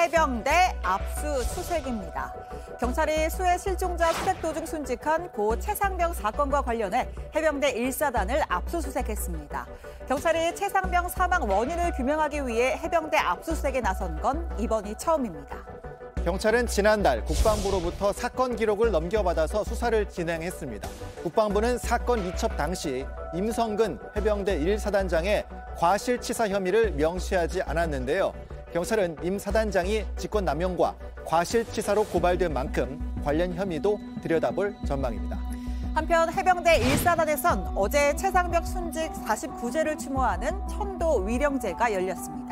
해병대 압수수색입니다. 경찰이 수해 실종자 수색 도중 순직한 고 최상병 사건과 관련해 해병대 1사단을 압수수색했습니다. 경찰이 최상병 사망 원인을 규명하기 위해 해병대 압수수색에 나선 건 이번이 처음입니다. 경찰은 지난달 국방부로부터 사건 기록을 넘겨받아서 수사를 진행했습니다. 국방부는 사건 이첩 당시 임성근 해병대 1사단장의 과실치사 혐의를 명시하지 않았는데요. 경찰은 임 사단장이 직권남용과 과실치사로 고발된 만큼 관련 혐의도 들여다볼 전망입니다. 한편 해병대 1사단에선 어제 최상병 순직 49제를 추모하는 천도 위령제가 열렸습니다.